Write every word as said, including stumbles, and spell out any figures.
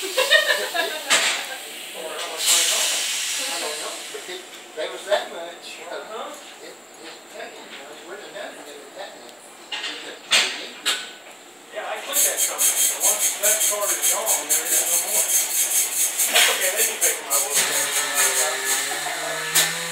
Or how much money gone? I don't know, but it, there was that much. Uh-huh. It, it, it wouldn't have done it with that much. Yeah, I quit that company. So once that card is gone, there is no more. That's okay, they can take my word.